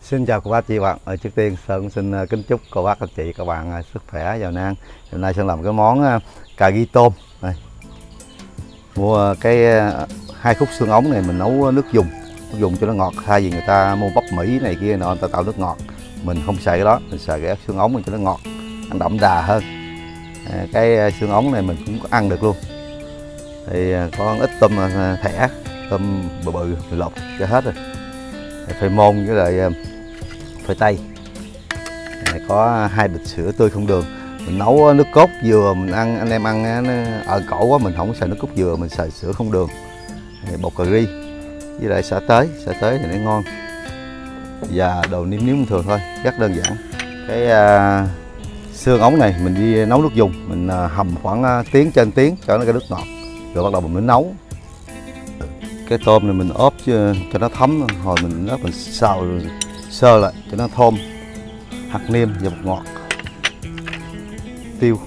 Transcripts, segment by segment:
Xin chào cô bác chị bạn. Trước tiên Sơn xin kính chúc cô bác anh chị các bạn sức khỏe giàu năng. Hôm nay Sơn làm cái món cà ri tôm. Đây. Mua cái 2 khúc xương ống này mình nấu nước dùng cho nó ngọt. Thay vì người ta mua bắp Mỹ này kia nọ người ta tạo nước ngọt, mình không xài cái đó, mình xài cái xương ống mình cho nó ngọt, ăn đậm đà hơn. Cái xương ống này mình cũng có ăn được luôn. Thì có ít tôm thẻ, tôm bự bự lột cho hết rồi. Phơi môn với lại phơi tây. Có 2 bịch sữa tươi không đường. Mình nấu nước cốt dừa mình ăn, anh em ăn ở cổ quá mình không xài nước cốt dừa, mình xài sữa không đường. Bột cà ri với lại sả tế thì nó ngon. Và đồ nêm nếm thường thôi, rất đơn giản. Cái xương ống này mình đi nấu nước dùng, mình hầm khoảng tiếng trên tiếng cho nó cái nước ngọt, rồi bắt đầu mình mới nấu. Cái tôm này mình ốp cho nó thấm, hồi mình xào sơ lại cho nó thơm, hạt nêm và bột ngọt, tiêu.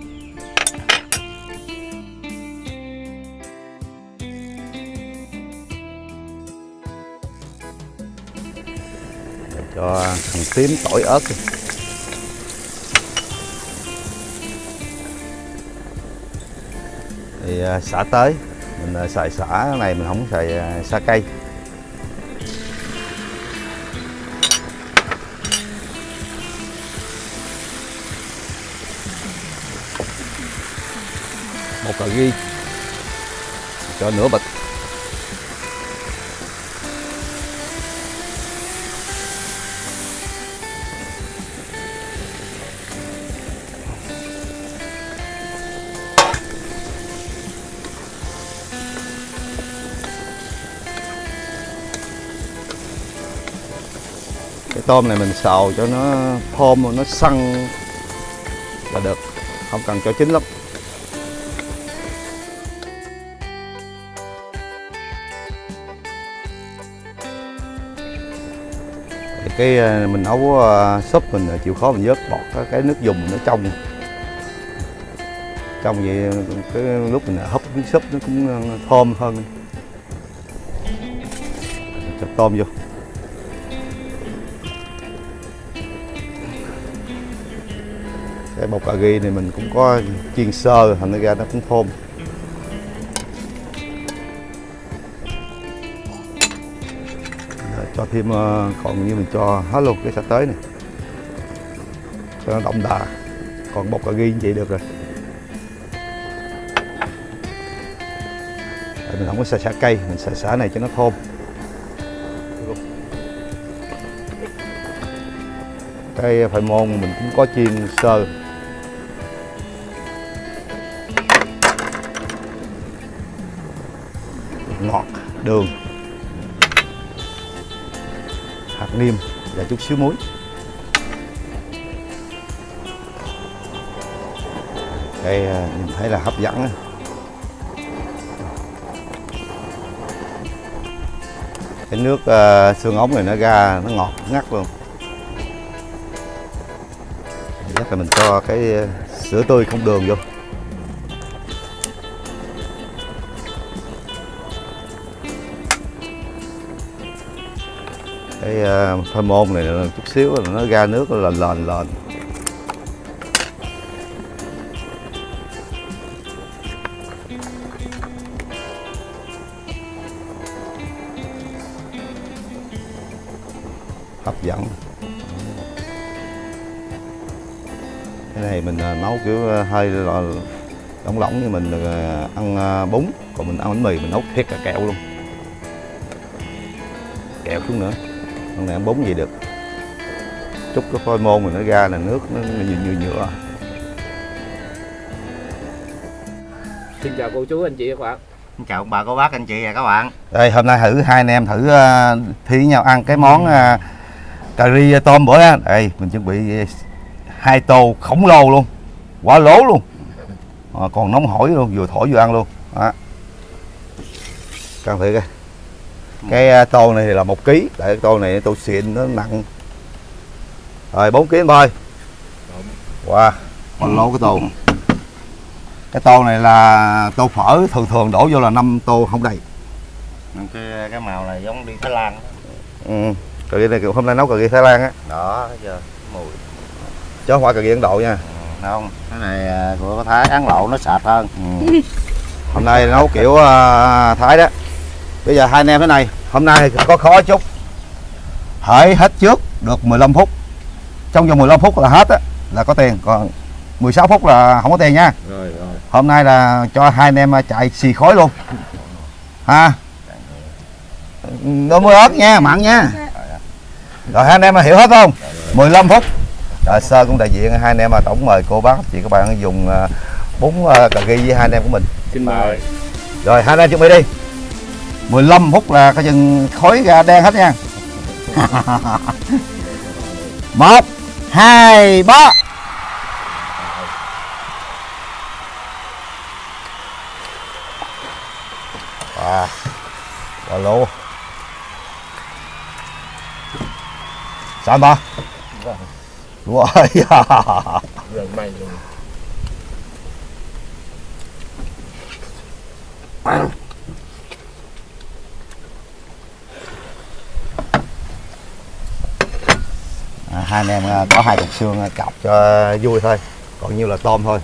Để cho hành tím, tỏi, ớt. Thì xả tới, mình xài xả này mình không xài xả cây. Bột cà ri cho nửa bịch. Cái tôm này mình xào cho nó thơm, nó săn là được, không cần cho chín lắm. Cái mình nấu súp mình chịu khó mình vớt bọt cái nước dùng nó trong vậy, cái lúc mình hấp miếng súp nó cũng thơm hơn. Cho tôm vô. Cái bột cà ri này mình cũng có chiên sơ thành ra nó cũng thơm. Cho thêm còn như mình cho hết luôn cái sả tế này cho nó đậm đà. Còn bột cà ri như vậy được rồi. Mình không có xài sả cây, mình xài sả này cho nó thơm. Cái phơi môn mình cũng có chiên sơ. Ngọt, đường, hạt nêm và chút xíu muối. Đây nhìn thấy là hấp dẫn. Cái nước xương ống này nó ra nó ngọt ngắt luôn. Chắc là mình cho cái sữa tươi không đường vô. Cái phơi môn này chút xíu là nó ra nước lên. Hấp dẫn. Cái này mình nấu kiểu hơi lỏng như mình ăn bún, còn mình ăn bánh mì mình nấu thiệt cả kẹo luôn, kẹo xuống nữa. Con này ăn bún gì được. Chút cái phơi môn mình nó ra là nước nó nhựa. Xin chào cô chú anh chị các bạn. Xin chào ông bà cô bác anh chị và các bạn. Đây hôm nay hai anh em thử thi với nhau ăn cái món cà ri tôm bữa đó. Đây mình chuẩn bị 2 tô khổng lồ luôn, quá lố luôn, còn nóng hổi luôn, vừa thổi vừa ăn luôn. Đó. Cân thử coi. Cái tô này thì là 1 kg, tại cái tô này tô xịn nó nặng rồi 4 kg thôi. Wow, quá lố cái tô. Cái tô này là tô phở, thường đổ vô là 5 tô không đầy. Cái màu này giống đi Thái Lan. Cà ri này hôm nay nấu cà ri Thái Lan á. Đó chưa mùi. Chứ không phải cà ri Ấn Độ nha. Không, cái này của Thái Ấn Độ nó sạch hơn. Hôm nay nấu kiểu Thái đó. Bây giờ hai anh em thế này, hôm nay có khó chút. Hãy hết trước được 15 phút. Trong vòng 15 phút là hết á, là có tiền, còn 16 phút là không có tiền nha. Rồi. Hôm nay là cho hai anh em chạy xì khói luôn. Ha. Nó mới ớt nha, mặn nha. Rồi hai anh em hiểu hết không? 15 phút. Rồi Sơ cũng đại diện hai anh em tổng mời cô bác chị các bạn dùng bún cà ri với hai anh em của mình. Xin mời. Rồi hai anh em chuẩn bị đi. 15 phút là cái chừng khói ra đen hết nha. 1 2 3. Wow. Quả lô. Sao anh ba? Wow. Gần mày luôn. Hai anh em có 2 cục xương cọc cho vui thôi, còn nhiêu là tôm thôi.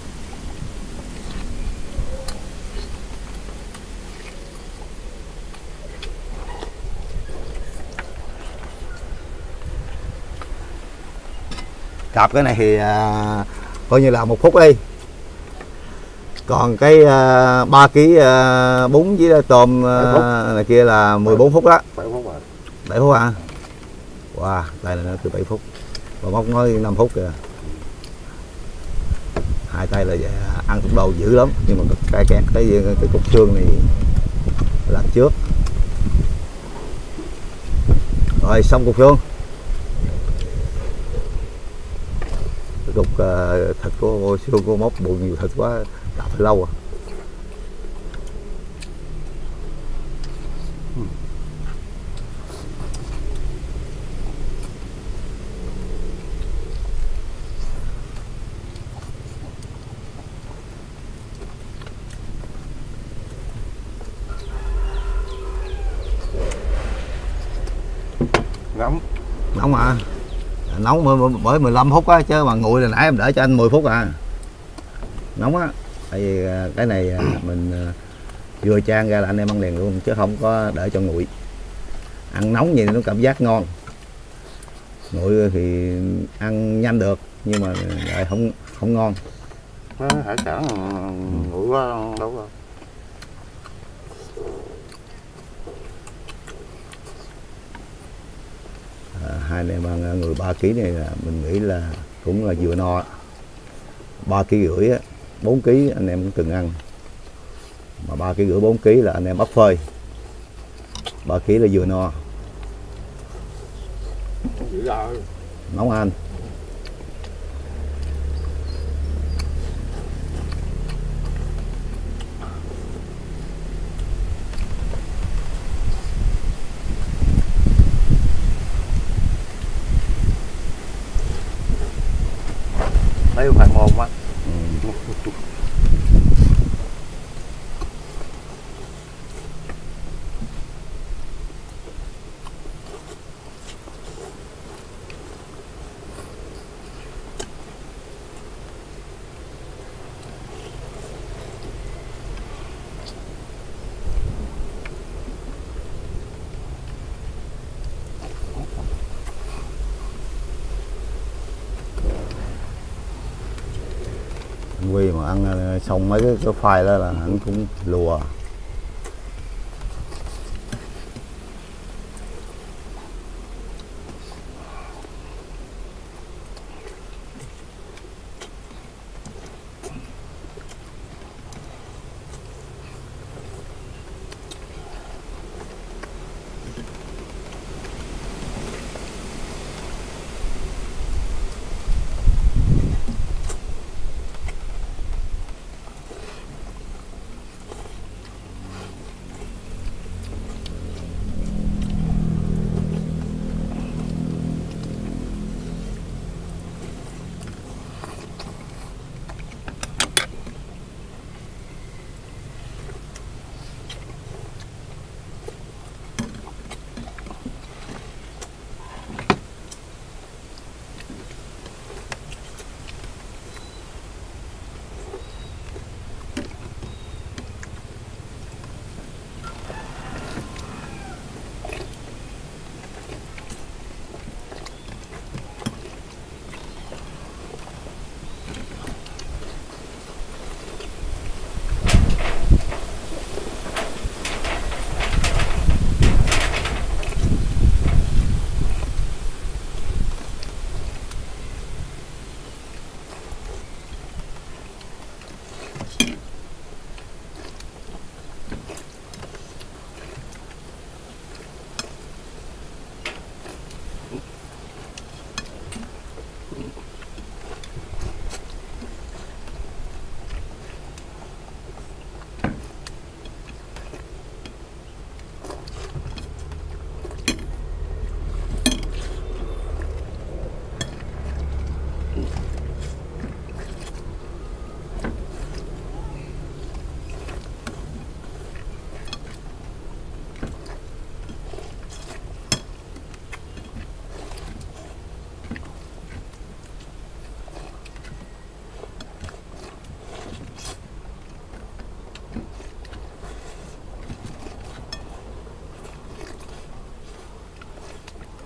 Cặp cái này thì coi như là 1 phút đi. Còn cái 3 kg bún với tôm này kia là 14 phút đó. 7 phút rồi. 7 phút à? Wow, đây là nó từ 7 phút. Và móc nói 5 phút kìa. Hai tay là ăn tốc độ dữ lắm, nhưng mà cay kẹt cái cục xương này làm trước. Rồi xong cục xương. Cái cục thịt của xương của móc bụng nhiều thịt quá, đạp phải lâu à. Nóng mà, nóng bởi 15 phút á, chứ mà nguội là nãy em để cho anh 10 phút à. Nóng á, tại vì cái này mình vừa chan ra là anh em ăn liền luôn, chứ không có để cho nguội. Ăn nóng gì nó cảm giác ngon, nguội thì ăn nhanh được nhưng mà lại không ngon. Hải sản nguội quá đâu rồi. Hai anh em ăn người 3 kg này là mình nghĩ là cũng là vừa no. 3,5 kg á, 4 kg anh em cũng từng ăn, mà 3,5 kg 4 kg là anh em ấp phơi. 3 kg là vừa no. Nóng anh. Lấy phải mồm á. Quy mà ăn xong mấy cái khoai đó là hắn cũng lùa.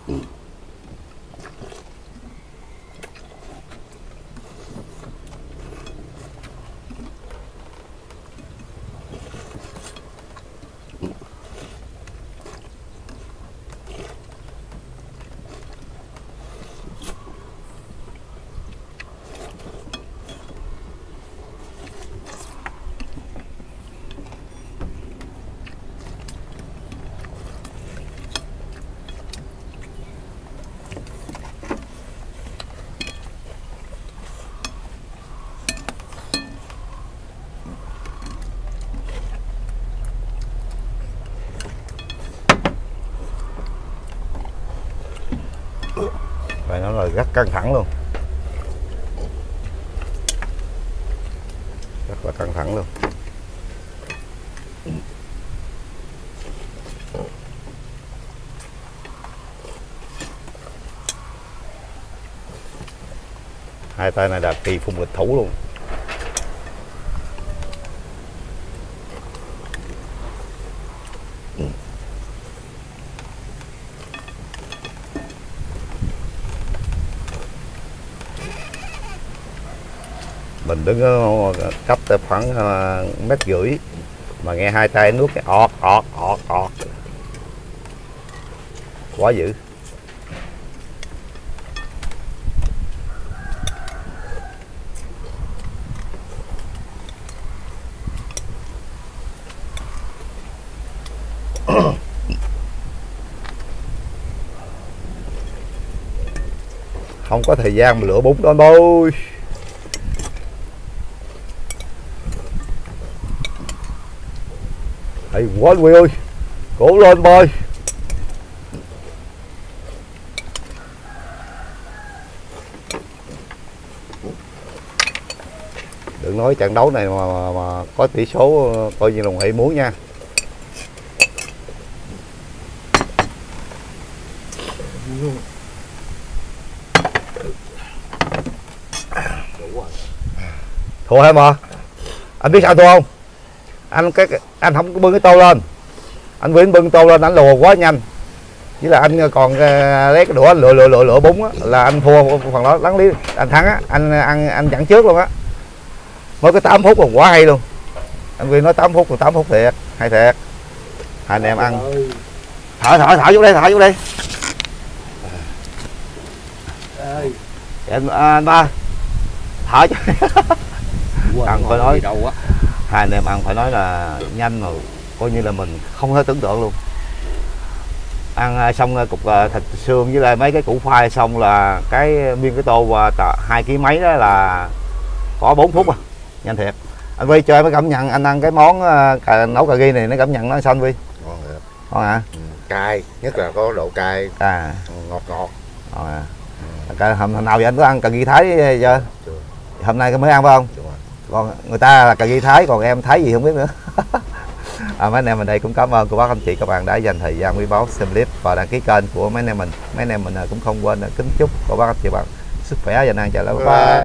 Phải nói là rất căng thẳng luôn, rất là căng thẳng luôn. Hai tay này là kỳ phùng địch thủ luôn. Mình đứng ở cách khoảng 1,5 mét mà nghe hai tay nuốt cái ọt ọt ọt ọt, quá dữ. Không có thời gian mà lựa bún đó anh ơi. Hay quá anh Huy ơi, cố lên bơi. Đừng nói trận đấu này mà có tỷ số coi như đồng Huy muốn nha. Thua hay mà? Anh biết sao thua không? Anh không có bưng cái tô lên, anh Vĩnh bưng tô lên anh lùa quá nhanh, chỉ là anh còn lấy cái đũa anh lựa bún á, là anh thua phần đó. Đáng lý anh thắng á, anh dẫn trước luôn á, mới có 8 phút là quá hay luôn. Anh Vĩnh nói 8 phút còn 8 phút thiệt, hay thiệt. Hai anh em ăn thở vô đây, thở vô đây. Anh ba thở cho ăn phải nói đâu á. Hai anh em ăn phải nói là nhanh mà coi như là mình không thể tưởng tượng luôn. Ăn xong cục thịt xương với lại mấy cái củ khoai xong là cái nguyên cái tô 2 kg mấy đó là có 4 phút à, nhanh thiệt. Anh Vi cho em mới cảm nhận anh ăn cái món nấu cà ri này, nó cảm nhận nó sao anh Vi? Ngon thiệt. Ngon hả? Cay, nhất là có độ cay, ngọt ngọt. Ngon à. Hôm nào vậy anh có ăn cà ri Thái chưa? Chưa. Hôm nay mới ăn phải không? Đúng rồi. Còn người ta là cà ri Thái, còn em Thái gì không biết nữa. Mấy anh em mình đây cũng cảm ơn cô bác anh chị các bạn đã dành thời gian quý báu xem clip và đăng ký kênh của mấy anh em mình. Mấy anh em mình cũng không quên kính chúc cô bác anh chị bạn sức khỏe và năng chào. Bye bye.